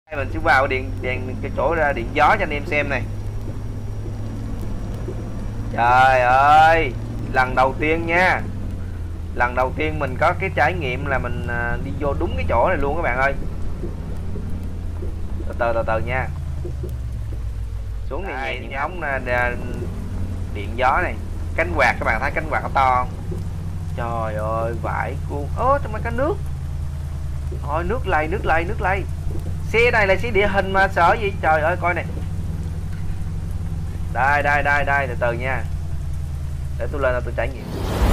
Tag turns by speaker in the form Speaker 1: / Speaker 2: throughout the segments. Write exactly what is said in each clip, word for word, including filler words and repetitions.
Speaker 1: Mình sẽ vào điện đèn cái chỗ ra điện gió cho anh em xem này. Trời ơi, lần đầu tiên nha, lần đầu tiên mình có cái trải nghiệm là mình đi vô đúng cái chỗ này luôn các bạn ơi. Từ từ từ từ nha. Xuống này nhẹ những ống điện gió này, cánh quạt các bạn thấy cánh quạt có to không? Trời ơi vãi cuồng. Ơ trong đây có nước. Thôi nước lầy nước lầy nước lầy. Xe này là xe địa hình mà sợ gì. Trời ơi coi này. Đây đây đây đây từ từ nha. Để tôi lên là tôi trải nghiệm.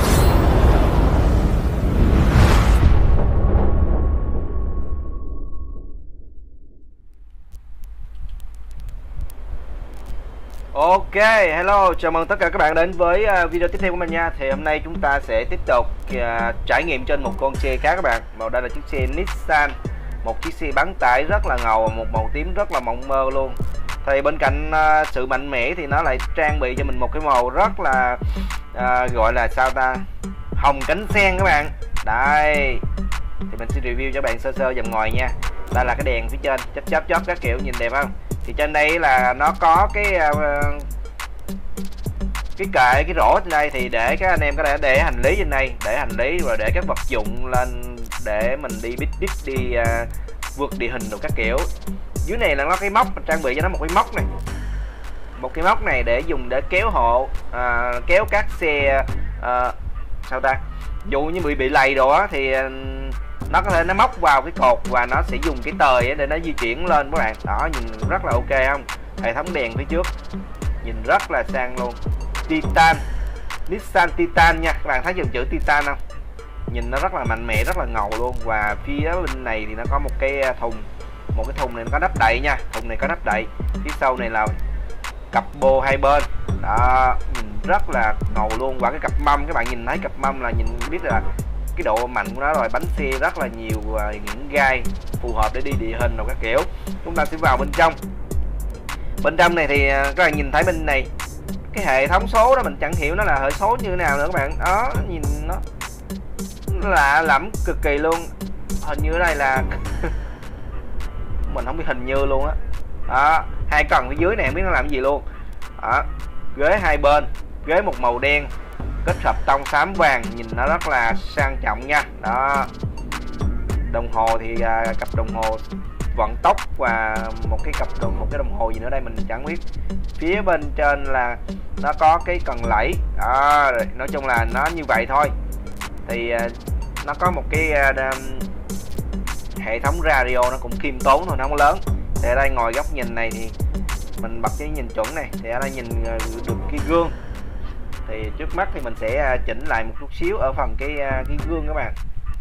Speaker 1: Ok, hello, chào mừng tất cả các bạn đến với video tiếp theo của mình nha. Thì hôm nay chúng ta sẽ tiếp tục uh, trải nghiệm trên một con xe khác các bạn. Màu đây là chiếc xe Nissan, một chiếc xe bán tải rất là ngầu, một màu tím rất là mộng mơ luôn. Thì bên cạnh uh, sự mạnh mẽ thì nó lại trang bị cho mình một cái màu rất là uh, gọi là sao ta, hồng cánh sen các bạn. Đây, thì mình sẽ review cho bạn sơ sơ vòng ngoài nha. Đây là cái đèn phía trên, chớp chớp chớp các kiểu nhìn đẹp không? Thì trên đây là nó có cái uh, cái kệ, cái rổ trên đây thì để các anh em có thể để hành lý trên đây, để hành lý rồi để các vật dụng lên để mình đi bít bít đi uh, vượt địa hình đồ các kiểu. Dưới này là nó cái móc, mình trang bị cho nó một cái móc này, một cái móc này để dùng để kéo hộ, uh, kéo các xe uh, sao ta, dụ như bị bị lầy đồ á thì uh, nó có thể nó móc vào cái cột và nó sẽ dùng cái tời để nó di chuyển lên các bạn. Đó, nhìn rất là ok không? Hệ thống đèn phía trước nhìn rất là sang luôn. Titan, Nissan Titan nha, các bạn thấy dòng chữ Titan không? Nhìn nó rất là mạnh mẽ, rất là ngầu luôn. Và phía bên này thì nó có một cái thùng, một cái thùng này nó có nắp đậy nha, thùng này có nắp đậy. Phía sau này là cặp bô hai bên. Đó, nhìn rất là ngầu luôn. Và cái cặp mâm, các bạn nhìn thấy cặp mâm là nhìn biết là cái độ mạnh của nó rồi. Bánh xe rất là nhiều uh, những gai phù hợp để đi địa hình rồi các kiểu. Chúng ta sẽ vào bên trong. Bên trong này thì uh, các bạn nhìn thấy bên này cái hệ thống số đó mình chẳng hiểu nó là hệ số như thế nào nữa các bạn. Đó, nhìn nó, nó lạ lẫm cực kỳ luôn. Hình như ở đây là mình không biết, hình như luôn á. Đó. Đó, hai cần phía dưới này không biết nó làm gì luôn. Đó, ghế hai bên, ghế một màu đen kết hợp tông xám vàng, nhìn nó rất là sang trọng nha. Đó, đồng hồ thì à, cặp đồng hồ vận tốc và một cái cặp đồng một cái đồng hồ gì nữa đây mình chẳng biết. Phía bên trên là nó có cái cần lẫy. Đó, nói chung là nó như vậy thôi. Thì à, nó có một cái à, hệ thống radio nó cũng khiêm tốn thôi, nó không lớn. Thì ở đây ngồi góc nhìn này thì mình bật cái nhìn chuẩn này, thì ở đây nhìn được cái gương. Thì trước mắt thì mình sẽ chỉnh lại một chút xíu ở phần cái cái gương các bạn.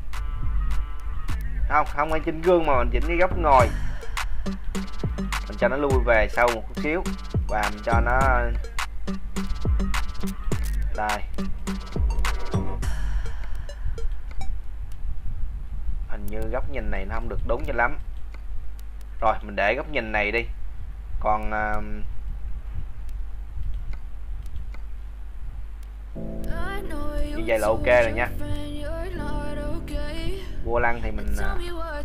Speaker 1: Không, không phải chỉnh gương mà mình chỉnh cái góc ngồi. Mình cho nó lui về sau một chút xíu và mình cho nó đây. Hình như góc nhìn này nó không được đúng cho lắm. Rồi mình để góc nhìn này đi. Còn uh, như vậy là ok rồi nha. Vô lăng thì mình uh,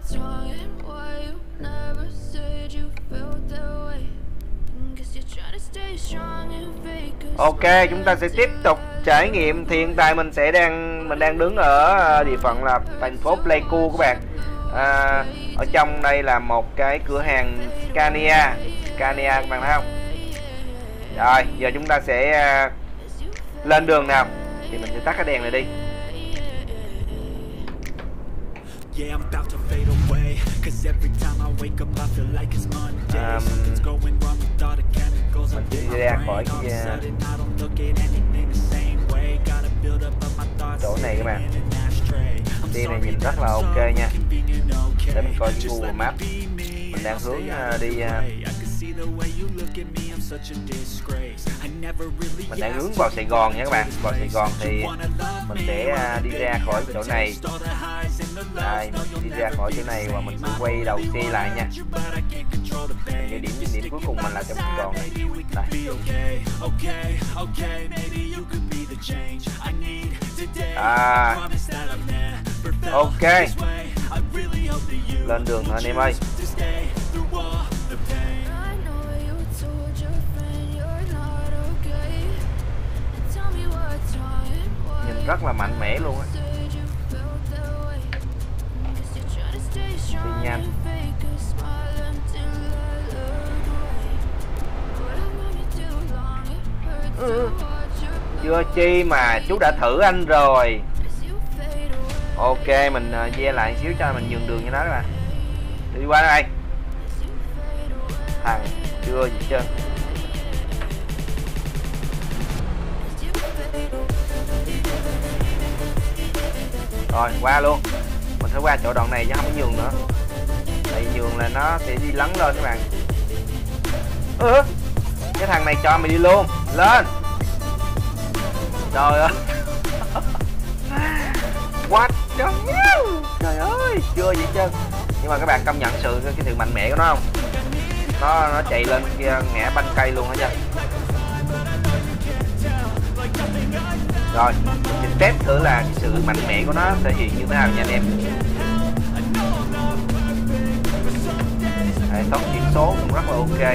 Speaker 1: ok, chúng ta sẽ tiếp tục trải nghiệm. Thì hiện tại mình sẽ đang mình đang đứng ở địa phận là thành phố Pleiku các bạn. À, ở trong đây là một cái cửa hàng Scania, Scania các bạn thấy không? Rồi giờ chúng ta sẽ uh, lên đường nào. Thì mình sẽ tắt cái đèn này đi. Um, mình sẽ đi ra khỏi cái chỗ này các bạn. Đi này nhìn rất là ok nha. Để mình coi Google Maps. Mình đang hướng uh, đi uh, mình đang hướng vào Sài Gòn nha các bạn. Vào Sài Gòn thì mình sẽ uh, đi ra khỏi chỗ này. Đây, mình sẽ đi ra khỏi chỗ này và mình sẽ quay đầu xe lại nha. Cái điểm điểm cuối cùng mình là trong Sài Gòn này. Đây. À, ok, lên đường thôi anh em ơi. rất là mạnh mẽ luôn á. Đi nhanh. Ừ. Chưa chi mà chú đã thử anh rồi. Ok, mình uh, ve lại xíu cho mình nhường đường cho nó các bạn. Đi qua đây. Thằng chưa gì trơn. Rồi qua luôn. Mình phải qua chỗ đoạn này chứ không có nhường nữa. Tại nhường là nó sẽ đi lấn lên các bạn. Ừ. Cái thằng này cho mày đi luôn. Lên. Trời ơi. What the hell? Trời ơi, chưa vậy chứ. Nhưng mà các bạn công nhận sự cái sự mạnh mẽ của nó không? Nó nó chạy lên kia ngã banh cây luôn hả chưa? Rồi, mình test thử là cái sự mạnh mẽ của nó thể hiện như thế nào nha anh em. Hệ thống chuyển số cũng rất là ok.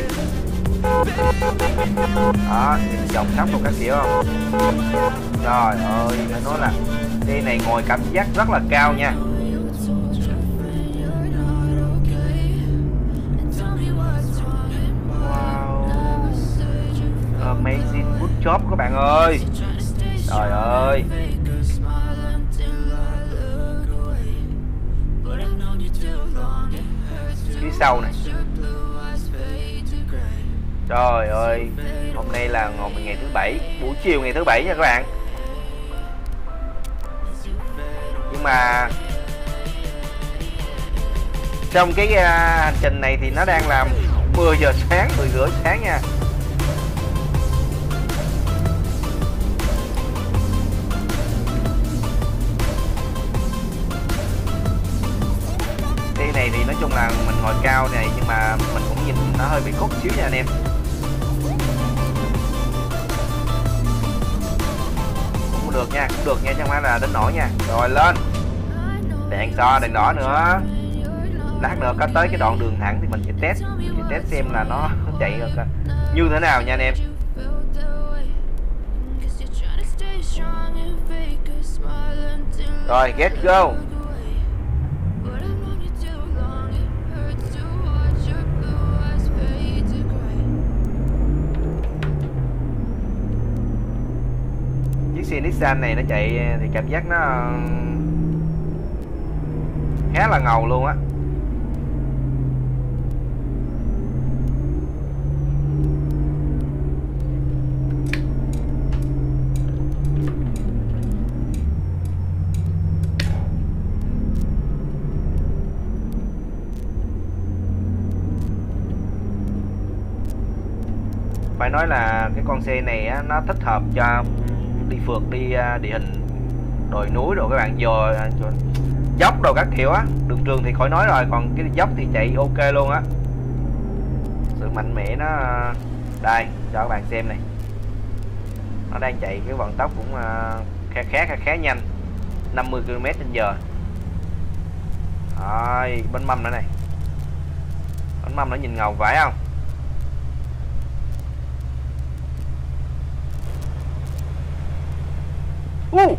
Speaker 1: Đó, dòng sóc một các kiểu không? Trời ơi, phải nói là xe này ngồi cảm giác rất là cao nha. Wow, amazing good job các bạn ơi. Trời ơi. Phía sau này. Trời ơi, hôm nay là ngày thứ bảy, buổi chiều ngày thứ bảy nha các bạn. Nhưng mà trong cái uh, hành trình này thì nó đang làm mười giờ sáng, mười rưỡi sáng nha. Đây này thì nói chung là mình ngồi cao này nhưng mà mình cũng nhìn nó hơi bị khúc xíu nha anh em. Cũng được nha, cũng được nha, chứ không phải là đến nổi nha. Rồi lên. Đèn so, đèn đỏ nữa. Lát nữa có tới cái đoạn đường thẳng thì mình sẽ test, sẽ test xem là nó chạy như thế nào nha anh em. Rồi, get go. Chiếc xe Nissan này nó chạy thì cảm giác nó khá là ngầu luôn á. Phải nói là cái con xe này á, nó thích hợp cho đi phượt, đi uh, địa hình đồi núi rồi các bạn, dò dốc đồ các kiểu á. Đường trường thì khỏi nói rồi, còn cái dốc thì chạy ok luôn á. Sự mạnh mẽ nó đây cho các bạn xem này. Nó đang chạy cái vận tốc cũng uh, khá khá khá khá nhanh, năm mươi ki lô mét trên giờ. Rồi, bánh mâm nữa này. Bánh mâm nó nhìn ngầu vãi không? Uh.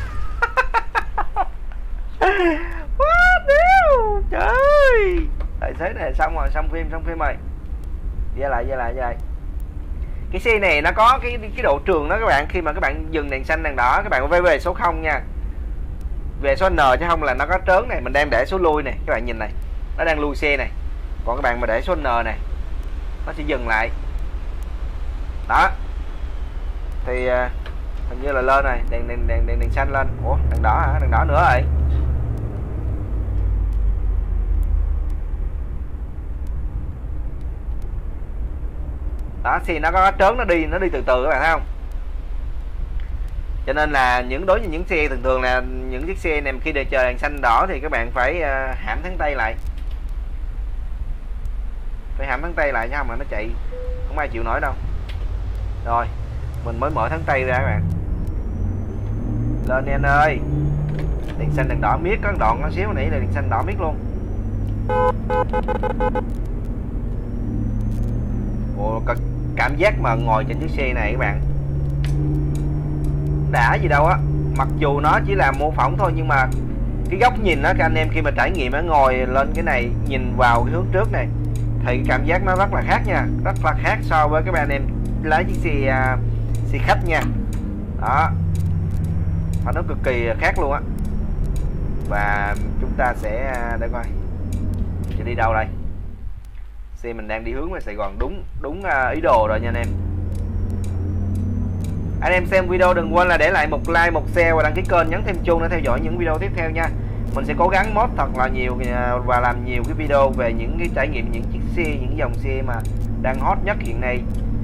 Speaker 1: Trời ơi, tài xế này xong rồi, xong phim, xong phim rồi. Về lại, về lại, về lại. Cái xe này nó có cái cái độ trường đó các bạn, khi mà các bạn dừng đèn xanh đèn đỏ các bạn phải về số không nha. Về số N chứ không là nó có trớn này, mình đang để số lui này, các bạn nhìn này. Nó đang lui xe này. Còn các bạn mà để số N này, nó sẽ dừng lại. Đó. Thì hình như là lên này, đèn đèn đèn đèn, đèn xanh lên. Ủa, đèn đỏ hả? Đèn đỏ nữa rồi. Đó, thì nó có trớn, nó đi, nó đi từ từ các bạn thấy không? Cho nên là những đối với những xe thường thường là những chiếc xe này khi để chờ đèn xanh đỏ thì các bạn phải uh, hãm thắng tay lại. Phải hãm thắng tay lại chứ không mà nó chạy không ai chịu nổi đâu. Rồi, mình mới mở thắng tay ra các bạn. Lên đi anh ơi. Đèn xanh đèn đỏ miết, có đoạn có xíu nãy là đèn xanh đỏ miết luôn. Ồ, cảm giác mà ngồi trên chiếc xe này các bạn đã gì đâu á. mặc dù nó chỉ là mô phỏng thôi, nhưng mà cái góc nhìn đó các anh em khi mà trải nghiệm nó ngồi lên cái này nhìn vào cái hướng trước này thì cái cảm giác nó rất là khác nha, rất là khác so với các bạn em lái chiếc xe uh, xe khách nha. Đó, và nó cực kỳ khác luôn á. Và chúng ta sẽ để coi sẽ đi đâu đây. Xe mình đang đi hướng về Sài Gòn đúng đúng ý đồ rồi nha anh em. Anh em xem video đừng quên là để lại một like, một share và đăng ký kênh, nhấn thêm chuông để theo dõi những video tiếp theo nha. Mình sẽ cố gắng mod thật là nhiều và làm nhiều cái video về những cái trải nghiệm những chiếc xe, những dòng xe mà đang hot nhất hiện nay.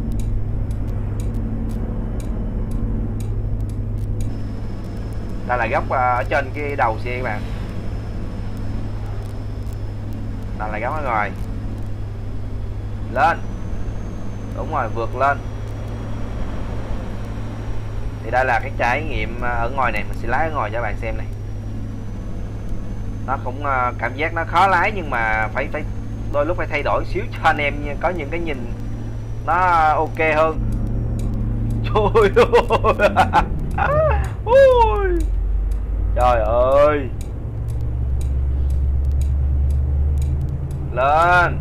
Speaker 1: Đây là góc ở trên cái đầu xe các bạn. Đây là góc ở ngoài. Lên. Đúng rồi, vượt lên. Thì đây là cái trải nghiệm ở ngoài này, mình sẽ lái ở ngoài cho các bạn xem này. Nó cũng cảm giác nó khó lái nhưng mà phải phải đôi lúc phải thay đổi xíu cho anh em có những cái nhìn nó ok hơn. Trời ơi. Trời ơi. Lên.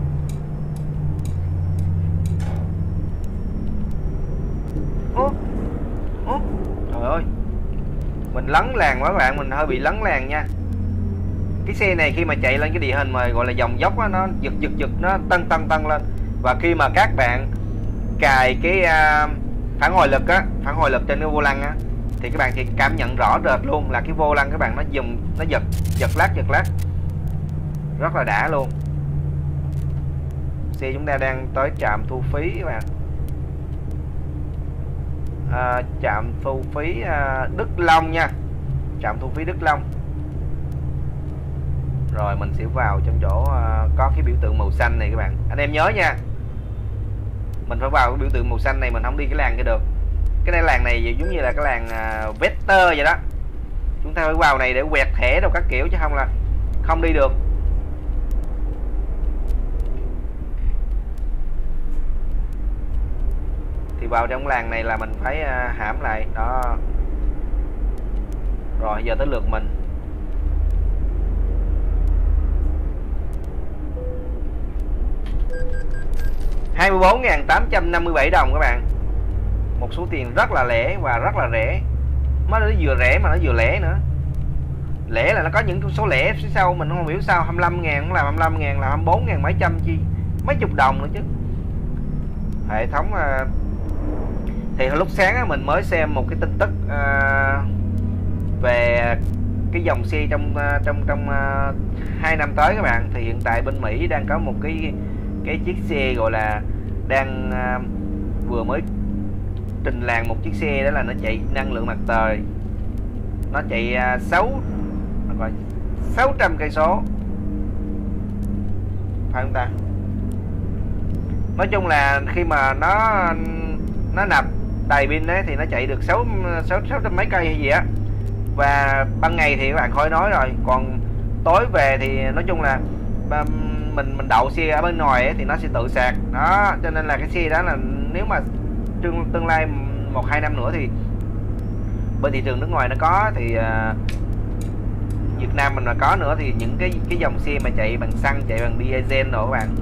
Speaker 1: Ủa? Ủa? Trời ơi. Mình lấn làn quá các bạn, mình hơi bị lấn làn nha. Cái xe này khi mà chạy lên cái địa hình mà gọi là dòng dốc á, nó giật giật giật, nó tăng tăng tăng lên. Và khi mà các bạn cài cái uh, phản hồi lực á, phản hồi lực trên cái vô lăng á, thì các bạn thì cảm nhận rõ rệt luôn là cái vô lăng các bạn nó dùng nó giật giật lát giật lát rất là đã luôn. Xe chúng ta đang tới trạm thu phí các bạn. À, trạm thu phí à, Đức Long nha, trạm thu phí Đức Long. Rồi mình sẽ vào trong chỗ à, có cái biểu tượng màu xanh này các bạn. Anh em nhớ nha, mình phải vào cái biểu tượng màu xanh này, mình không đi cái làng kia được. Cái này làng này giống như là cái làng à, Vector vậy đó. Chúng ta phải vào này để quẹt thẻ đâu các kiểu chứ không là không đi được. Thì vào trong làng này là mình phải à, hãm lại đó. Rồi giờ tới lượt mình. hai mươi bốn nghìn tám trăm năm mươi bảy đồng các bạn. Một số tiền rất là lẻ và rất là rẻ. Nó vừa rẻ mà nó vừa lẻ nữa. Lẻ là nó có những số lẻ phía sau mình không hiểu sao, hai mươi lăm ngàn cũng làm hai mươi lăm ngàn, là hai mươi bốn ngàn mấy trăm chi, mấy chục đồng nữa chứ. Hệ thống uh, thì lúc sáng mình mới xem một cái tin tức uh, về cái dòng xe trong uh, trong trong uh, hai năm tới các bạn. Thì hiện tại bên Mỹ đang có một cái cái chiếc xe gọi là đang uh, vừa mới trình làng một chiếc xe, đó là nó chạy năng lượng mặt trời. Nó chạy uh, sáu sáu trăm cây số, phải không ta? Nói chung là khi mà nó nó nạp đầy pin đấy thì nó chạy được sáu sáu sáu trăm mấy cây hay gì á. Và ban ngày thì các bạn khỏi nói rồi, còn tối về thì nói chung là mình mình đậu xe ở bên ngoài ấy, thì nó sẽ tự sạc đó. Cho nên là cái xe đó là nếu mà tương tương lai một hai năm nữa thì bên thị trường nước ngoài nó có thì uh, Việt Nam mình mà có nữa thì những cái cái dòng xe mà chạy bằng xăng, chạy bằng diesel rồi các bạn,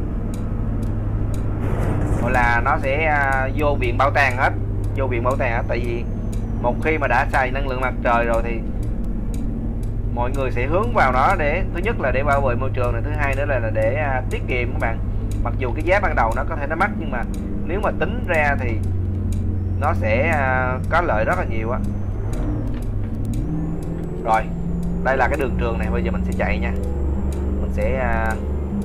Speaker 1: gọi là nó sẽ uh, vô viện bảo tàng hết, vô viện bảo tàng hết. Tại vì một khi mà đã xài năng lượng mặt trời rồi thì mọi người sẽ hướng vào nó để thứ nhất là để bảo vệ môi trường này, thứ hai nữa là, là để uh, tiết kiệm các bạn. Mặc dù cái giá ban đầu nó có thể nó mắc nhưng mà nếu mà tính ra thì nó sẽ uh, có lợi rất là nhiều á. Rồi đây là cái đường trường này, bây giờ mình sẽ chạy nha. Mình sẽ uh,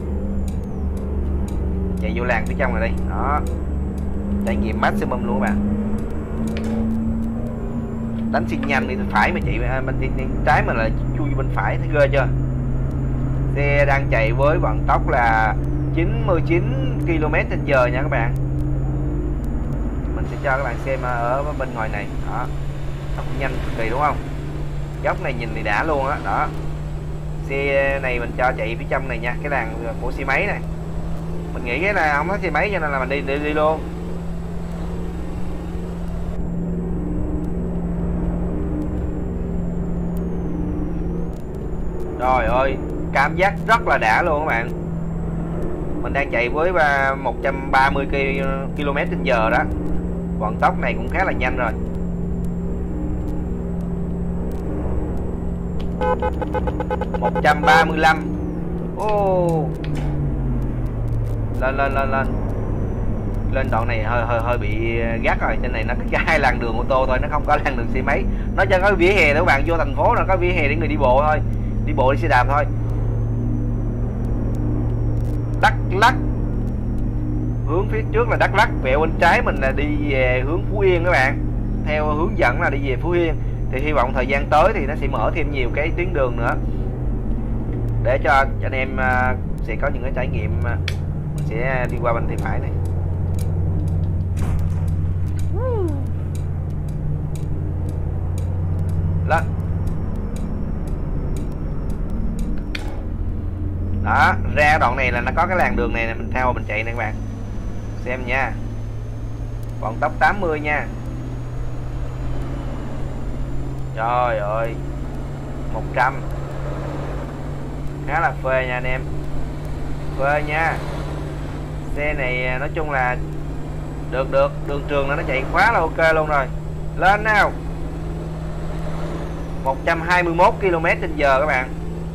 Speaker 1: chạy vô làng phía trong này đi đó, trải nghiệm maximum luôn các bạn. Đánh xuyên nhanh đi, phải mà chị bên đi trái mà là chui bên phải thấy ghê chưa. Xe đang chạy với vận tốc là chín mươi chín ki lô mét trên giờ nha các bạn. Mình sẽ cho các bạn xem ở bên ngoài này đó, nó cũng nhanh cực kỳ đúng không? Góc này nhìn thì đã luôn á đó, đó. Xe này mình cho chạy phía trong này nha, cái làn của xe máy này. Mình nghĩ cái là không có xe máy cho nên là mình đi đi, đi luôn. Trời ơi, cảm giác rất là đã luôn các bạn. Mình đang chạy với một trăm ba mươi ki lô mét trên giờ đó. Vận tốc này cũng khá là nhanh rồi. một trăm ba mươi lăm. Ô. Lên lên lên lên. Lên đoạn này hơi hơi hơi bị gắt rồi, trên này nó có hai làn đường ô tô thôi, nó không có làn đường xe máy. Nó chỉ có vỉa hè để các bạn vô thành phố, nó có vỉa hè để người đi bộ thôi, đi bộ đi xe đạp thôi. Đắk Lắk, hướng phía trước là Đắk Lắk, vẹo bên trái mình là đi về hướng Phú Yên các bạn, theo hướng dẫn là đi về Phú Yên. Thì hy vọng thời gian tới thì nó sẽ mở thêm nhiều cái tuyến đường nữa để cho anh em sẽ có những cái trải nghiệm. Mình sẽ đi qua bên tay phải này. Lên. Đó, ra đoạn này là nó có cái làn đường này, mình theo mình chạy này các bạn. Xem nha. Vận tốc tám mươi nha. Trời ơi, một trăm. Khá là phê nha anh em. Phê nha. Xe này nói chung là được được, đường trường là nó chạy quá là ok luôn rồi. Lên nào. một trăm hai mươi mốt ki lô mét trên giờ các bạn.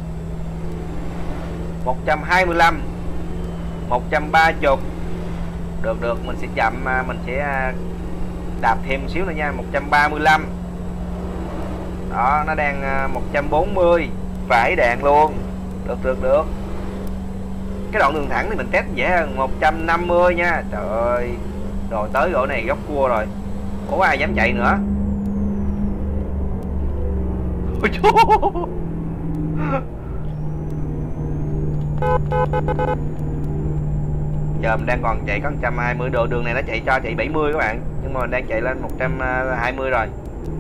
Speaker 1: một trăm hai mươi lăm, một trăm ba mươi. Được được, mình sẽ chậm, mình sẽ đạp thêm một xíu nữa nha. Một trăm ba mươi lăm. Đó, nó đang một trăm bốn mươi, phải đạn luôn. Được được được. Cái đoạn đường thẳng thì mình test dễ hơn. Một trăm năm mươi nha. Trời ơi, rồi tới chỗ này góc cua rồi. Ủa ai dám chạy nữa. Ôi chú. Giờ mình đang còn chạy có một trăm hai mươi độ, đường này nó chạy cho chạy bảy mươi các bạn, nhưng mà mình đang chạy lên một trăm hai mươi rồi.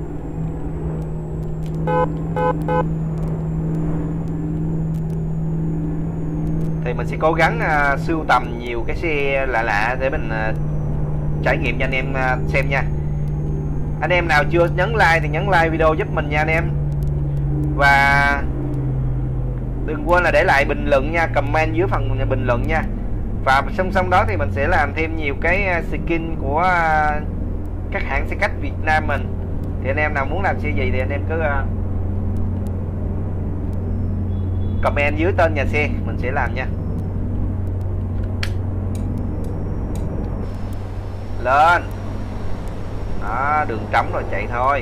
Speaker 1: Thì mình sẽ cố gắng uh, sưu tầm nhiều cái xe lạ lạ để mình uh, trải nghiệm cho anh em uh, xem nha. Anh em nào chưa nhấn like thì nhấn like video giúp mình nha anh em. Và đừng quên là để lại bình luận nha, comment dưới phần bình luận nha. Và song song đó thì mình sẽ làm thêm nhiều cái skin của các hãng xe khách Việt Nam mình. Thì anh em nào muốn làm xe gì thì anh em cứ comment dưới tên nhà xe, mình sẽ làm nha. Lên. Đó, đường trống rồi chạy thôi.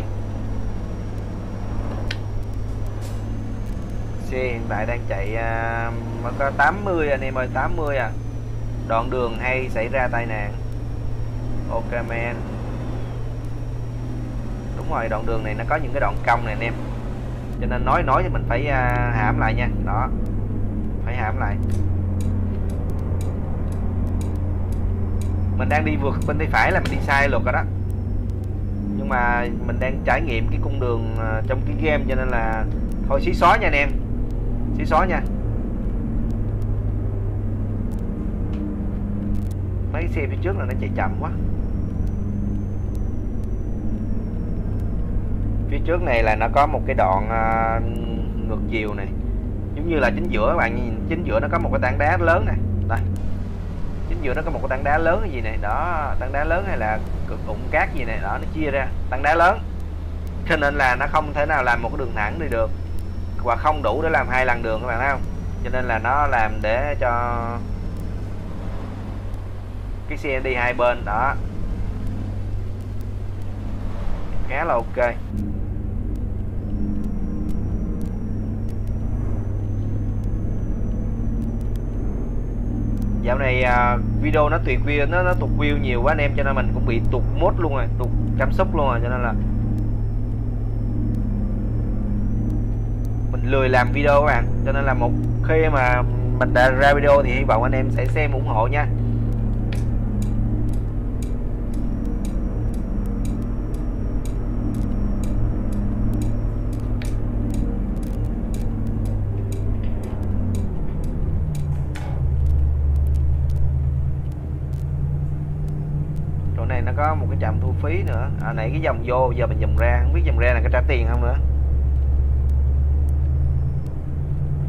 Speaker 1: Xe hiện tại đang chạy mới uh, có tám mươi anh em ơi, tám mươi à. Đoạn đường hay xảy ra tai nạn. Ok man. Đúng rồi, đoạn đường này nó có những cái đoạn cong này anh em, cho nên nói nói thì mình phải uh, hãm lại nha. Đó, phải hãm lại. Mình đang đi vượt bên tay phải là mình đi sai luật rồi đó, nhưng mà mình đang trải nghiệm cái cung đường uh, trong cái game, cho nên là thôi xí xóa nha anh em, xí xóa nha. Mấy xe phía trước là nó chạy chậm quá. Phía trước này là nó có một cái đoạn uh, ngược chiều này, giống như là chính giữa các bạn nhìn, chính giữa nó có một cái tảng đá lớn này. Đây, chính giữa nó có một cái tảng đá lớn cái gì này đó, tảng đá lớn hay là ụng cát gì này đó, nó chia ra tảng đá lớn, cho nên là nó không thể nào làm một cái đường thẳng đi được, và không đủ để làm hai làn đường các bạn thấy không, cho nên là nó làm để cho cái xe đi hai bên đó, khá là ok. Dạo này uh, video nó tuyệt view, nó nó tụt view nhiều quá anh em, cho nên mình cũng bị tụt mốt luôn rồi, tụt cảm xúc luôn rồi, cho nên là mình lười làm video các bạn. Cho nên là một khi mà mình đã ra video thì hy vọng anh em sẽ xem ủng hộ nha. Này nó có một cái trạm thu phí nữa. À nãy cái dòng vô, giờ mình dòng ra, không biết dòng ra là có trả tiền không nữa.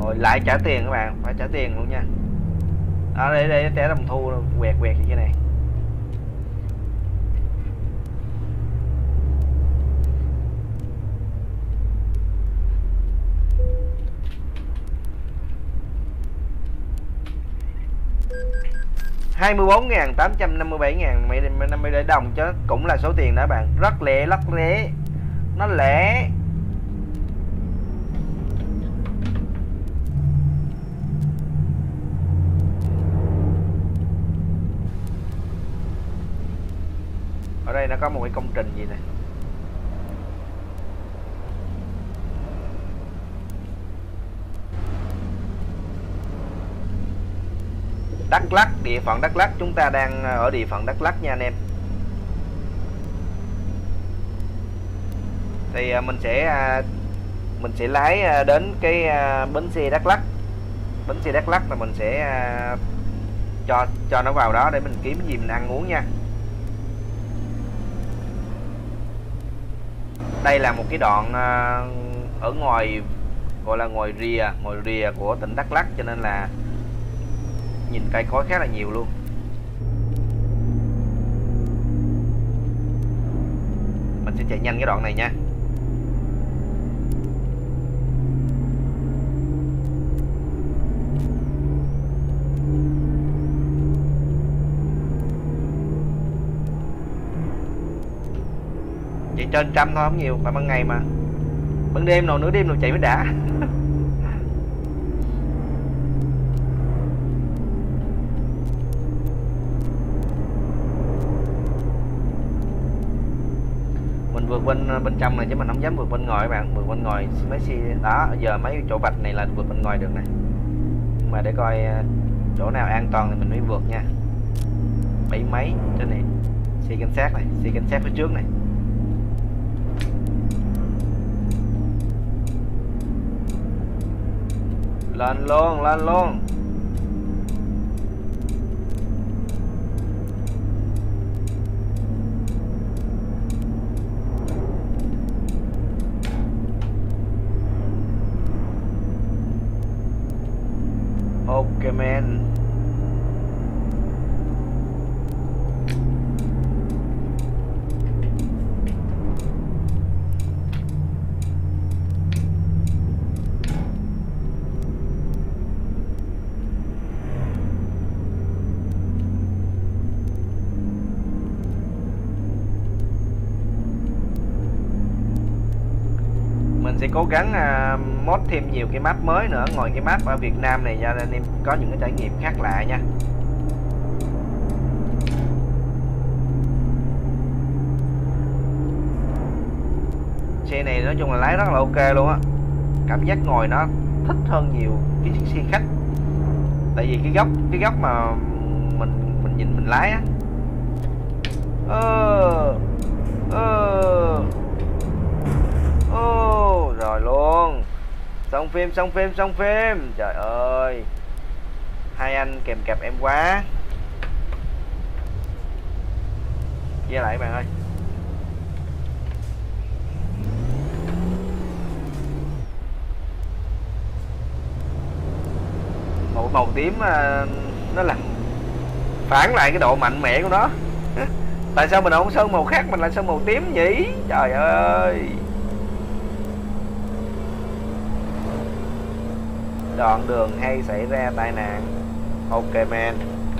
Speaker 1: Rồi lại trả tiền các bạn, phải trả tiền luôn nha. Đó, để để trả đồng thu quẹt quẹt như thế này. hai mươi bốn nghìn tám trăm năm mươi bảy nghìn năm mươi bảy đồng chứ cũng là số tiền đó bạn, rất lẹ rất lẹ, nó lẹ. Ở đây nó có một cái công trình gì nè, Đắk Lắk, địa phận Đắk Lắk, chúng ta đang ở địa phận Đắk Lắk nha anh em. Thì mình sẽ mình sẽ lái đến cái bến xe Đắk Lắk, bến xe Đắk Lắk là mình sẽ cho cho nó vào đó để mình kiếm gì mình ăn uống nha. Đây là một cái đoạn ở ngoài, gọi là ngoài rìa, ngoài rìa của tỉnh Đắk Lắk, cho nên là nhìn cây cối khá là nhiều luôn. Mình sẽ chạy nhanh cái đoạn này nha. Chạy trên trăm thôi, không nhiều, phải ban ngày mà. Ban đêm nào, nửa đêm nào chạy mới đã. Vượt bên bên trong này chứ mình không dám vượt bên ngoài các bạn, vượt bên ngoài mấy xe đó, giờ mấy chỗ vạch này là vượt bên ngoài được này. Nhưng mà để coi chỗ nào an toàn thì mình mới vượt nha. Bảy mấy trên này, xe cảnh sát này, xe cảnh sát phía trước này. Lên luôn, lên luôn. Ok man. Mình sẽ cố gắng uh, mod thêm nhiều cái map mới nữa ngoài cái map ở Việt Nam này, cho nên em có những cái trải nghiệm khác lạ nha. Xe này nói chung là lái rất là ok luôn á, cảm giác ngồi nó thích hơn nhiều cái chiếc xe khách. Tại vì cái góc cái góc mà mình mình nhìn mình lái á, ơ ơ ô rồi luôn. Xong phim, xong phim, xong phim. Trời ơi, hai anh kèm cặp em quá. Chia lại bạn ơi. Màu màu tím nó làm phản lại cái độ mạnh mẽ của nó. Tại sao mình không sơn màu khác, mình lại sơn màu tím nhỉ? Trời ơi. Đoạn đường hay xảy ra tai nạn. Ok man.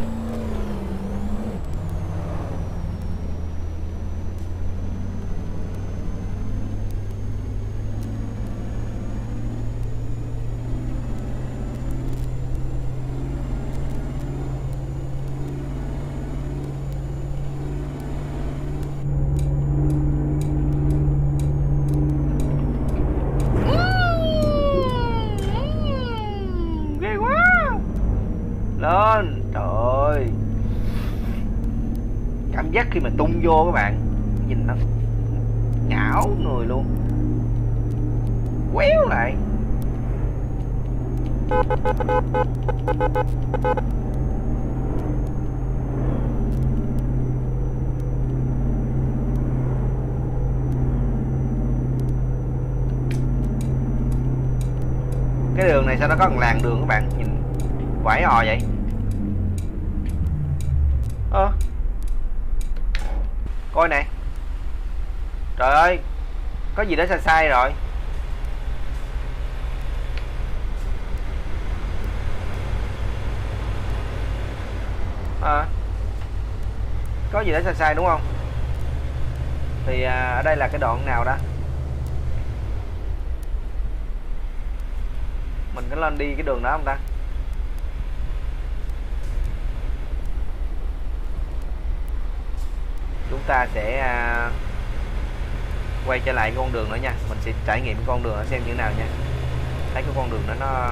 Speaker 1: Lên, trời ơi. Cảm giác khi mà tung vô các bạn, nhìn nó nhão người luôn, quéo lại. Ok, Cái đường này sao nó có một làn đường các bạn, nhìn vãi ò vậy. Ơ à, coi nè, trời ơi có gì đó sai sai rồi. À, có gì đó sai sai đúng không? Thì à, ở đây là cái đoạn nào đó mình có lên đi cái đường đó không ta? Chúng ta sẽ à, quay trở lại cái con đường nữa nha. Mình sẽ trải nghiệm con đường xem như thế nào nha. Thấy cái con đường đó nó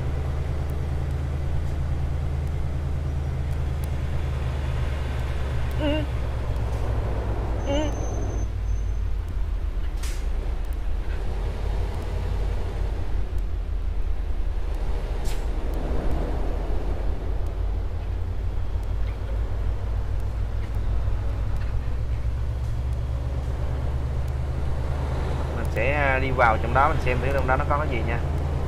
Speaker 1: ừ. Ừ. Sẽ đi vào trong đó mình xem thử trong đó nó có cái gì nha.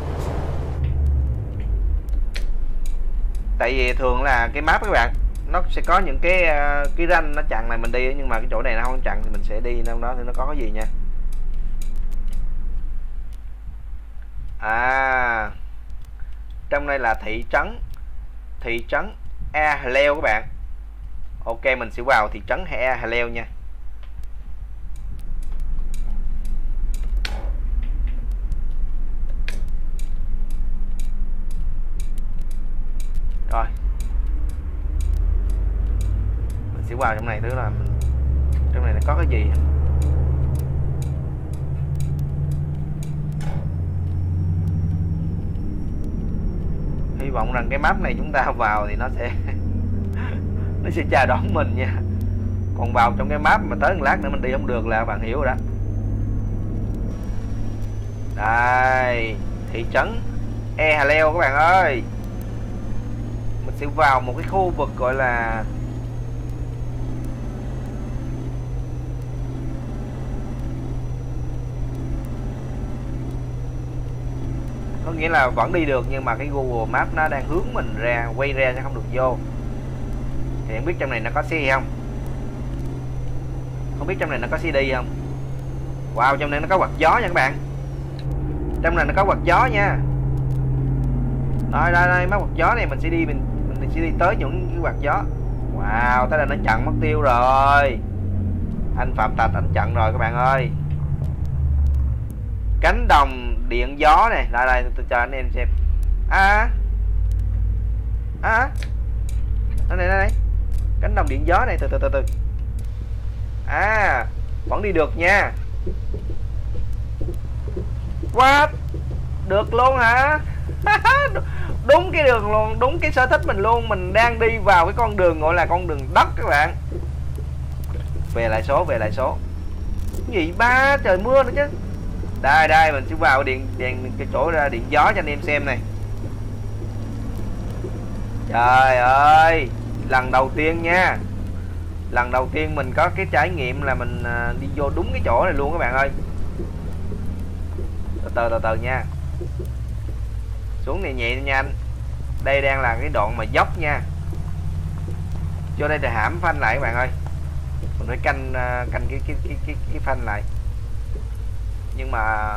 Speaker 1: Tại vì thường là cái map các bạn nó sẽ có những cái cái ranh nó chặn này mình đi, nhưng mà cái chỗ này nó không chặn thì mình sẽ đi trong đó thì nó có cái gì nha. À, trong đây là thị trấn thị trấn E Hà Leo các bạn. Ok, mình sẽ vào thị trấn E Hà Leo nha. Rồi mình sẽ vào trong này, tức là mình trong này nó có cái gì. Hy vọng rằng cái map này chúng ta vào thì nó sẽ nó sẽ chào đón mình nha. Còn vào trong cái map mà tới một lát nữa mình đi không được là bạn hiểu rồi đó. Đây, thị trấn E Hà Leo các bạn ơi. Mình sẽ vào một cái khu vực gọi là có nghĩa là vẫn đi được, nhưng mà cái Google Maps nó đang hướng mình ra, quay ra chứ không được vô. Thì không biết trong này nó có xe không? Không biết trong này nó có xe đi không? Wow, trong này nó có quạt gió nha các bạn. Trong này nó có quạt gió nha. Đây đây đây, mấy quạt gió này mình sẽ đi mình mình sẽ đi tới những cái quạt gió. Wow, tới đây nó chặn mất tiêu rồi. Anh Phạm Tạch anh chặn rồi các bạn ơi. Cánh đồng điện gió này, lại đây tôi cho anh em xem. À à đây này đây, cánh đồng điện gió này, từ từ từ từ. À, vẫn đi được nha. What? Được luôn hả? Đúng cái đường luôn, đúng cái sở thích mình luôn. Mình đang đi vào cái con đường gọi là con đường đất các bạn. Về lại số, về lại số. Gì ba, trời mưa nữa chứ. Đây đây, mình sẽ vào điện điện cái chỗ ra điện gió cho anh em xem này. Trời ơi, lần đầu tiên nha. Lần đầu tiên mình có cái trải nghiệm là mình đi vô đúng cái chỗ này luôn các bạn ơi. Từ từ từ từ nha. Xuống này nhẹ nha anh. Đây đang là cái đoạn mà dốc nha. Vô đây để hãm phanh lại các bạn ơi. Mình phải canh canh cái cái cái cái, cái phanh lại. Nhưng mà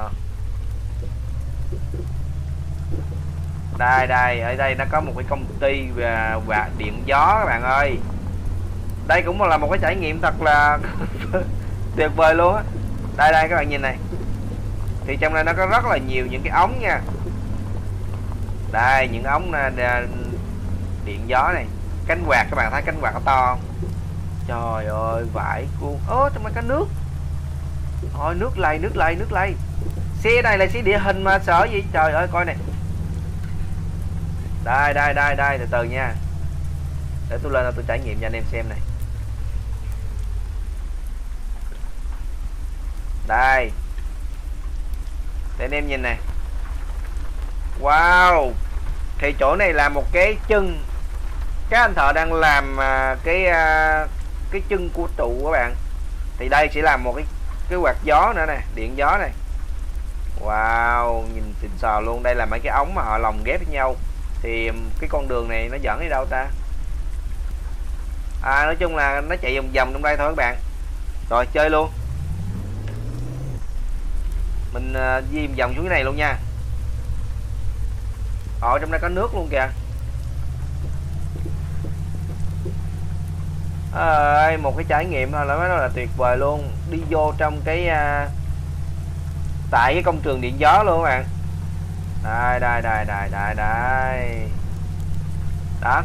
Speaker 1: đây đây, ở đây nó có một cái công ty về quạt điện gió các bạn ơi. Đây cũng là một cái trải nghiệm thật là tuyệt vời luôn á. Đây đây các bạn nhìn này. Thì trong này nó có rất là nhiều những cái ống nha. Đây, những ống điện gió này. Cánh quạt, các bạn thấy cánh quạt nó to không? Trời ơi, vãi cuồng. Ơ, trong này có nước. Thôi, nước lây, nước lây, nước lây. Xe này là xe địa hình mà sợ gì? Trời ơi, coi này. Đây, đây, đây, đây, từ từ nha. Để tôi lên tôi trải nghiệm cho anh em xem này. Đây. Để anh em nhìn này. Wow. Thì chỗ này là một cái chân. Các anh thợ đang làm cái cái chân của trụ các bạn. Thì đây sẽ là một cái cái quạt gió nữa nè, điện gió này. Wow, nhìn xịn sò luôn. Đây là mấy cái ống mà họ lồng ghép với nhau. Thì cái con đường này nó dẫn đi đâu ta? À, nói chung là nó chạy vòng vòng trong đây thôi các bạn. Rồi chơi luôn. Mình uh, di vòng vòng xuống cái này luôn nha. Ở trong đây có nước luôn kìa. À, một cái trải nghiệm thôi là nó là tuyệt vời luôn. Đi vô trong cái uh, tại cái công trường điện gió luôn các bạn. Đây đây đây đây đây đây. Đó.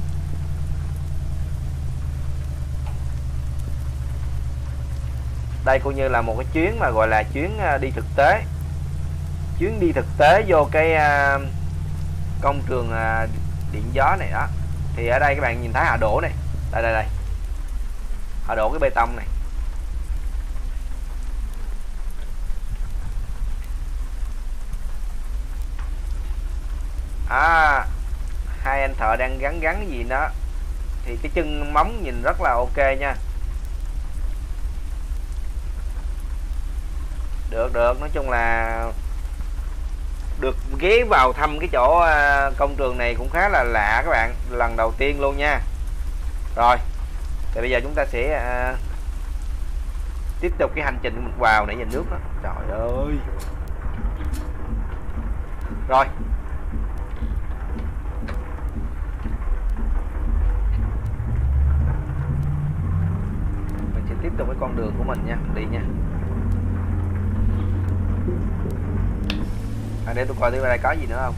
Speaker 1: Đây coi như là một cái chuyến mà gọi là chuyến đi thực tế. Chuyến đi thực tế vô cái uh, công trường uh, điện gió này đó. Thì ở đây các bạn nhìn thấy họ đổ này. Đây đây đây. Họ đổ cái bê tông này. À, hai anh thợ đang gắn gắn cái gì đó. Thì cái chân móng nhìn rất là ok nha. Được được, nói chung là được ghé vào thăm cái chỗ công trường này cũng khá là lạ các bạn, lần đầu tiên luôn nha. Rồi, thì bây giờ chúng ta sẽ uh, tiếp tục cái hành trình của mình. Vào nãy nhìn nước đó, trời ơi. Rồi, mình sẽ tiếp tục cái con đường của mình nha, đi nha. À, để tôi coi thử ở đây có gì nữa không.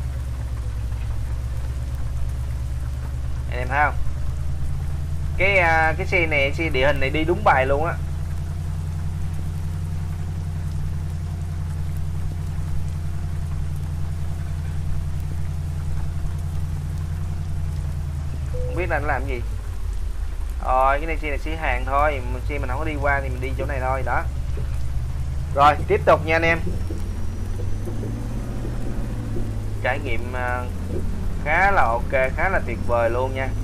Speaker 1: Anh em thấy không? Cái uh, cái xe này, xe địa hình này đi đúng bài luôn á. Không biết là nó làm gì. Rồi, cái này xe này xe hàng thôi, mình xe mình không có đi qua thì mình đi chỗ này thôi đó. Rồi, tiếp tục nha anh em. Trải nghiệm uh, khá là ok, khá là tuyệt vời luôn nha.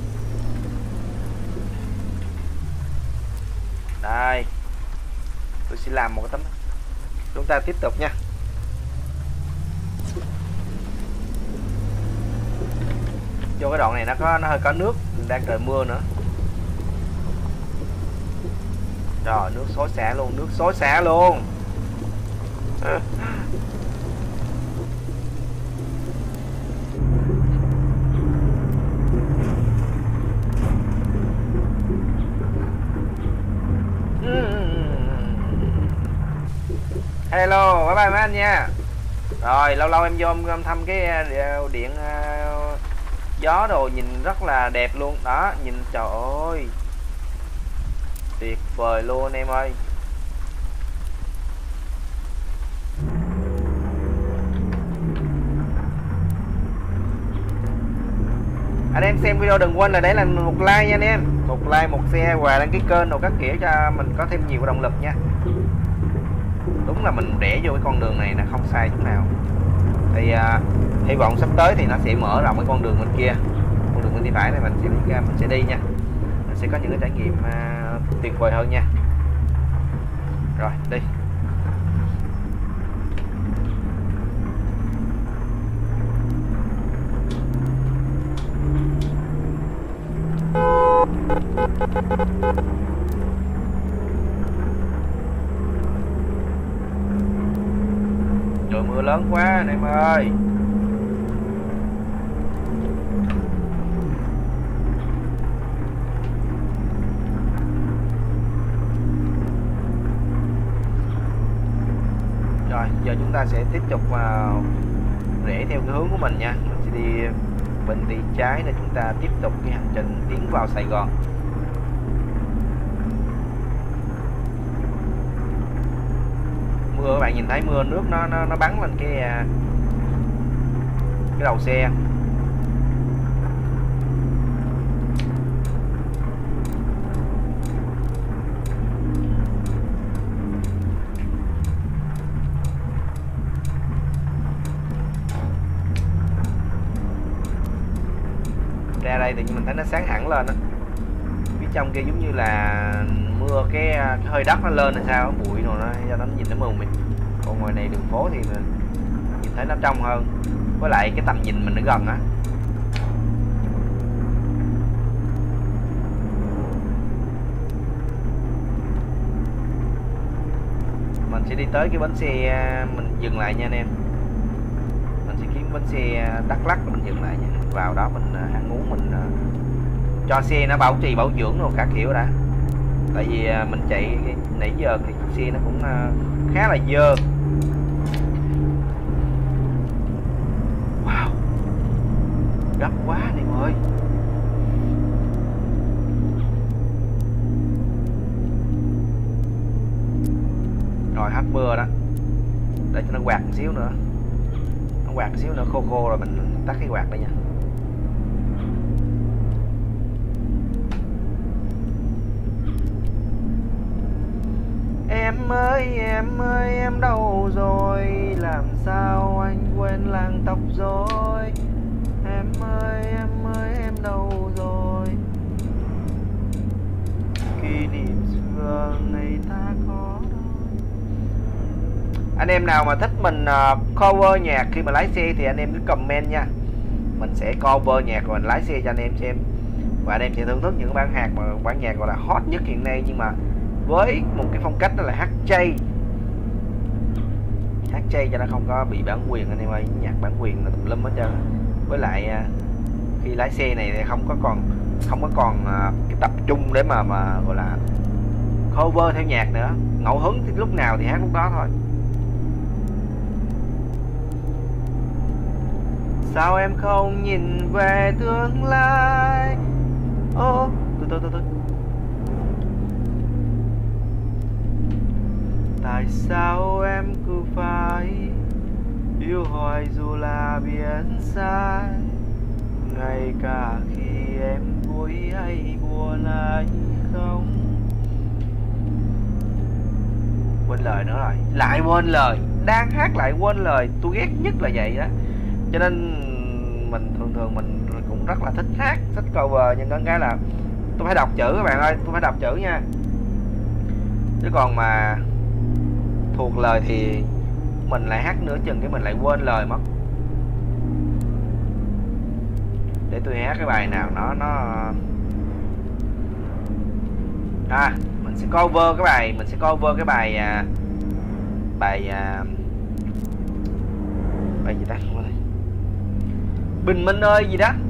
Speaker 1: Đây, tôi sẽ làm một cái tấm. Chúng ta tiếp tục nha. Vô cái đoạn này nó có nó hơi có nước, đang trời mưa nữa. Rồi, nước xối xả luôn, nước xối xả luôn. Hello, bye bye mấy anh nha. Rồi, lâu lâu em vô em thăm cái điện uh, gió đồ nhìn rất là đẹp luôn. Đó, nhìn trời ơi. Tuyệt vời luôn anh em ơi. Anh em xem video đừng quên là để làm một like nha anh em. Một like, một share và đăng ký kênh đồ các kiểu cho mình có thêm nhiều động lực nha. Đúng là mình để vô cái con đường này nó không sai chút nào. Thì uh, hy vọng sắp tới thì nó sẽ mở rộng cái con đường bên kia, con đường bên tay phải này mình sẽ đi, mình sẽ đi nha. Mình sẽ có những cái trải nghiệm uh, tuyệt vời hơn nha. Rồi đi. Trời mưa lớn quá anh em ơi. Rồi giờ chúng ta sẽ tiếp tục vào rẽ theo cái hướng của mình nha. Mình sẽ đi bên tay trái để chúng ta tiếp tục cái hành trình tiến vào Sài Gòn. Mưa các bạn nhìn thấy mưa nước nó nó nó bắn lên cái cái đầu xe. Ra đây thì mình thấy nó sáng hẳn lên á. Phía trong kia giống như là mưa cái, cái hơi đất nó lên hay sao, bụi rồi nó cho nó nhìn nó mờ mịt. còn ngoài này đường phố thì mình nhìn thấy nó trong hơn, với lại cái tầm nhìn mình nó gần á. Mình sẽ đi tới cái bến xe, mình dừng lại nha anh em. Mình sẽ kiếm bến xe Đắk Lắk rồi mình dừng lại nha. Vào đó mình ăn uống, mình cho xe nó bảo trì bảo dưỡng rồi cả kiểu đã. Tại vì mình chạy nãy giờ thì xe nó cũng khá là dơ. Wow, gấp quá anh em ơi. Rồi hết mưa đó, để cho nó quạt một xíu nữa, nó quạt một xíu nữa khô khô rồi mình tắt cái quạt đây nha. Em ơi em ơi em đâu rồi, làm sao anh quên làng tóc rối. Em ơi em ơi em đâu rồi, kỷ niệm xưa ngày ta có. Anh em nào mà thích mình uh, cover nhạc khi mà lái xe thì anh em cứ comment nha. Mình sẽ cover nhạc rồi mình lái xe cho anh em xem. Và anh em sẽ thưởng thức những bản nhạc mà bản nhạc gọi là hot nhất hiện nay, nhưng mà với một cái phong cách đó là hát chay. Hát chay cho nó không có bị bản quyền anh em ơi, nhạc bản quyền là tùm lum hết trơn. Với lại uh, khi lái xe này thì không có còn không có còn uh, cái tập trung để mà mà gọi là cover theo nhạc nữa. Ngẫu hứng thì lúc nào thì hát lúc đó thôi. Sao em không nhìn về tương lai? Ô, từ từ từ từ. Tại sao em cứ phải yêu hoài dù là biến sai? Ngay cả khi em vui hay buồn anh không. Quên lời nữa rồi, lại quên lời. Đang hát lại quên lời, tôi ghét nhất là vậy đó. Cho nên mình thường thường mình cũng rất là thích hát, thích cover, nhưng có cái là tôi phải đọc chữ các bạn ơi, tôi phải đọc chữ nha. Chứ còn mà thuộc lời thì mình lại hát nửa chừng cái mình lại quên lời mất. Để tôi hát cái bài nào nó nó à mình sẽ cover cái bài mình sẽ cover cái bài à, bài à, bài gì ta, Bình Minh ơi gì đó.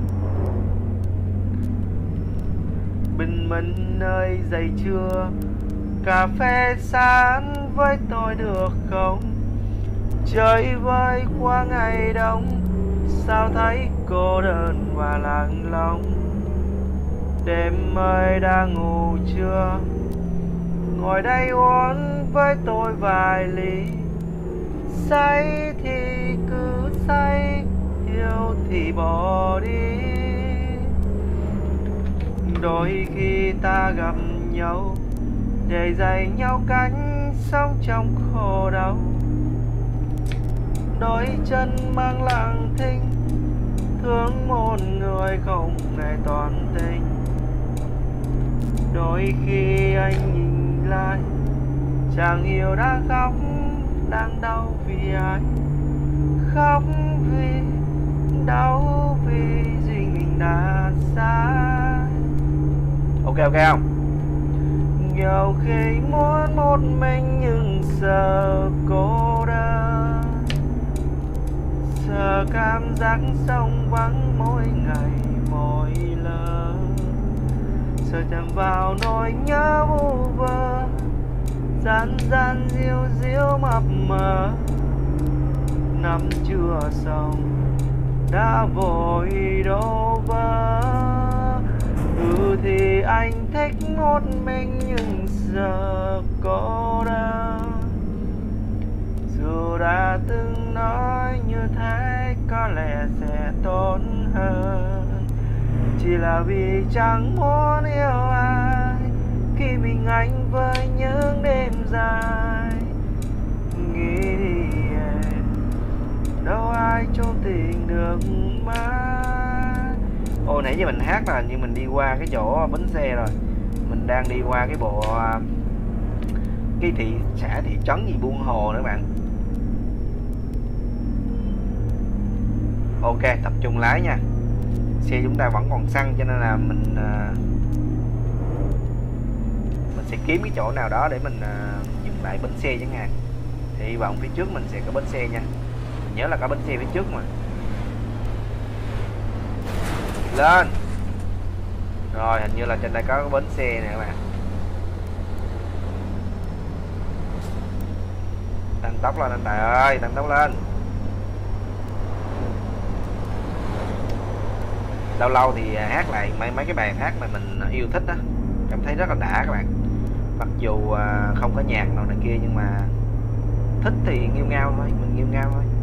Speaker 1: Bình Minh ơi dậy chưa, cà phê sáng với tôi được không? Chơi vơi qua ngày đông, sao thấy cô đơn và lặng lòng. Đêm ơi đang ngủ chưa, ngồi đây uống với tôi vài ly. Say thì cứ say, yêu thì bỏ đi. Đôi khi ta gặp nhau để dạy nhau cách sống trong khổ đau. Đôi chân mang lặng thinh, thương một người không hề toàn tình. Đôi khi anh nhìn lại, chàng yêu đã khóc, đang đau vì ai. Khóc vì đau vì riêng mình đã sai. Ok ok không? Nhiều khi muốn một mình nhưng sợ cô đơn, sợ cảm giác sống vắng mỗi ngày mỗi lần, sợ chạm vào nỗi nhớ vu vơ, gian gian diêu diêu mập mờ. Năm chưa xong đã vội đổ vỡ. Ừ thì anh thích một mình nhưng giờ cô đơn. Dù đã từng nói như thế có lẽ sẽ tốt hơn, chỉ là vì chẳng muốn yêu ai khi mình anh với những đêm dài. Nghĩ đi em, đâu ai trốn tình được mà. Ồ nãy giờ mình hát là như mình đi qua cái chỗ bến xe rồi. Mình đang đi qua cái bộ cái thị xã thị trấn gì Buôn Hồ nữa bạn. Ok, tập trung lái nha. Xe chúng ta vẫn còn xăng cho nên là mình uh, mình sẽ kiếm cái chỗ nào đó để mình uh, dừng lại bến xe chẳng hạn. Thì hy vọng phía trước mình sẽ có bến xe nha. Mình nhớ là có bến xe phía trước mà. Lên. Rồi, hình như là trên đây có bến xe nè các bạn. Tăng tốc lên anh Tài ơi, tăng tốc lên. Lâu lâu thì hát lại mấy mấy cái bài hát mà mình yêu thích á, cảm thấy rất là đã các bạn. Mặc dù không có nhạc nào này kia nhưng mà thích thì nghêu ngao thôi, mình nghêu ngao thôi.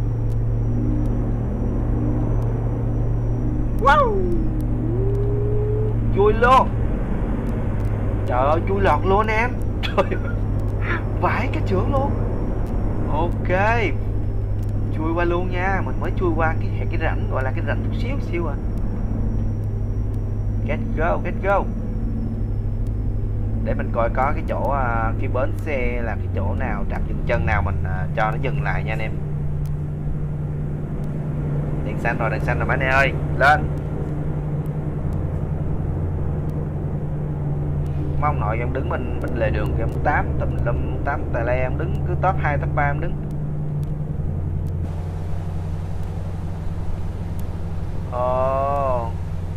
Speaker 1: Wow, chui luôn. Trời ơi, chui lọt luôn em. Trời ơi, vãi cái chưởng luôn. Ok, chui qua luôn nha. Mình mới chui qua cái cái rãnh, gọi là cái rãnh chút xíu xíu à. Get go, get go. Để mình coi có cái chỗ uh, cái bến xe là cái chỗ nào, trạm dừng chân nào mình uh, cho nó dừng lại nha anh em. Đèn xanh rồi, đèn xanh rồi mấy anh ơi, lên. Mong nội em đứng mình bên lề đường kìa, em tám tùm lum tám tài le, em đứng cứ top hai top ba em đứng. Ồ,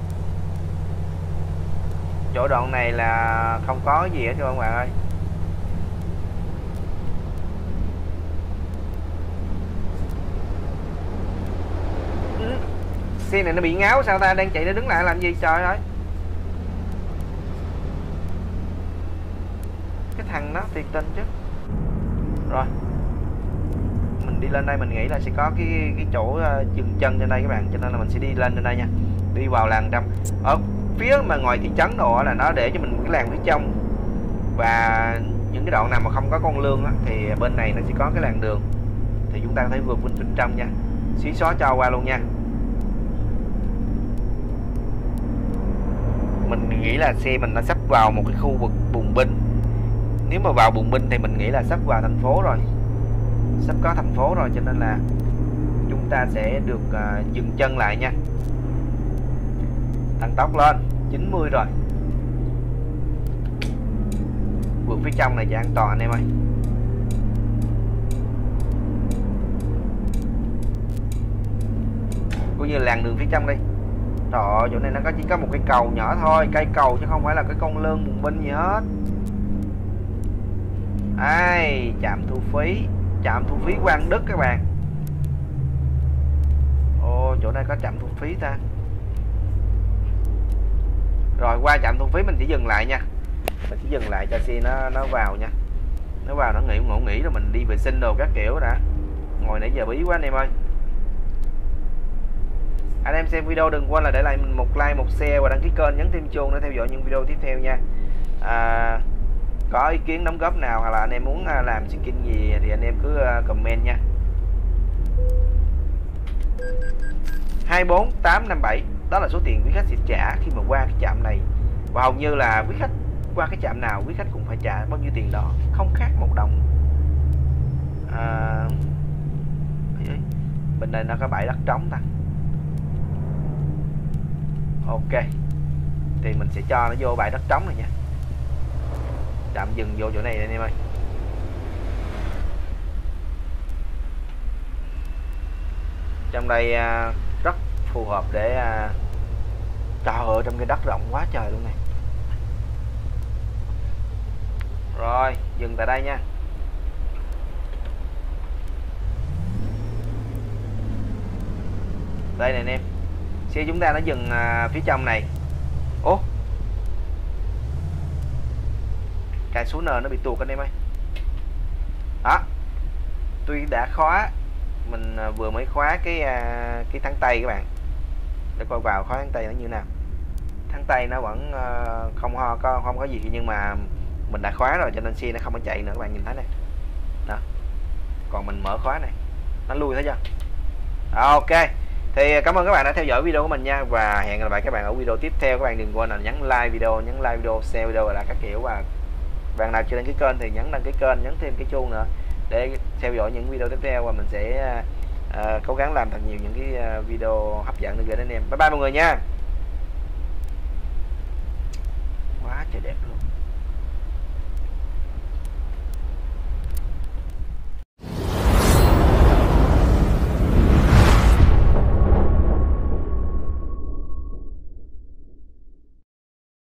Speaker 1: chỗ đoạn này là không có gì hết cho các bạn ơi. Ừ, xe này nó bị ngáo sao ta, đang chạy nó đứng lại làm gì trời ơi. Cái thằng nó thiệt tình chứ. Rồi, mình đi lên đây mình nghĩ là sẽ có cái cái chỗ uh, dừng chân trên đây các bạn, cho nên là mình sẽ đi lên trên đây nha. Đi vào làng trăm. Ở phía mà ngoài thị trấn đồ là nó để cho mình cái làng phía trong, và những cái đoạn nào mà không có con lương á, thì bên này nó sẽ có cái làn đường, thì chúng ta có thể vượt bên bên trong nha. Xí xóa cho qua luôn nha. Mình nghĩ là xe mình nó sắp vào một cái khu vực bùng binh. Nếu mà vào bùng binh thì mình nghĩ là sắp vào thành phố rồi, sắp có thành phố rồi, cho nên là chúng ta sẽ được uh, dừng chân lại nha. Tăng tốc lên, chín mươi rồi. Vượt phía trong này cho an toàn anh em ơi. Cũng như làn đường phía trong đi. Trời ơi, chỗ này nó có chỉ có một cái cầu nhỏ thôi, cây cầu chứ không phải là cái con lơn bùng binh gì hết. Ai, trạm thu phí, trạm thu phí Quang Đức các bạn. Ồ, chỗ này có trạm thu phí ta. Rồi qua trạm thu phí mình chỉ dừng lại nha. Mình chỉ dừng lại cho xe nó nó vào nha. Nó vào nó nghỉ ngủ nghỉ rồi mình đi vệ sinh đồ các kiểu đã. Ngồi nãy giờ bí quá anh em ơi. Anh em xem video đừng quên là để lại mình một like, một share và đăng ký kênh, nhấn thêm chuông để theo dõi những video tiếp theo nha. À, có ý kiến đóng góp nào hoặc là anh em muốn làm skin gì thì anh em cứ comment nha. Hai bốn tám năm bảy đó là số tiền quý khách sẽ trả khi mà qua cái trạm này, và hầu như là quý khách qua cái trạm nào quý khách cũng phải trả bao nhiêu tiền đó, không khác một đồng. À, bên đây nó có bãi đất trống ta. Ok, thì mình sẽ cho nó vô bãi đất trống này nha. Tạm dừng vô chỗ này anh em ơi. Trong đây uh, rất phù hợp để uh... trời ơi, trong cái đất rộng quá trời luôn này. Rồi, dừng tại đây nha. Đây này anh em, xe chúng ta nó dừng uh, phía trong này. Ố, cái số N nó bị tuột anh em ơi. Đó, tuy đã khóa, mình uh, vừa mới khóa cái uh, cái thắng tay các bạn, để coi vào khóa thắng tay nó như nào. Thắng tay nó vẫn uh, không ho có không có gì, nhưng mà mình đã khóa rồi cho nên xe nó không có chạy nữa các bạn nhìn thấy này. Đó, còn mình mở khóa này nó lui thấy chưa. Ok, thì cảm ơn các bạn đã theo dõi video của mình nha, và hẹn gặp lại các bạn ở video tiếp theo. Các bạn đừng quên là nhấn like video, nhấn like video, share video và là các kiểu, và bạn nào chưa đăng ký kênh thì nhấn đăng ký kênh, nhấn thêm cái chuông nữa để theo dõi những video tiếp theo, và mình sẽ uh, cố gắng làm thật nhiều những cái uh, video hấp dẫn để gửi đến anh em. Bye bye mọi người nha.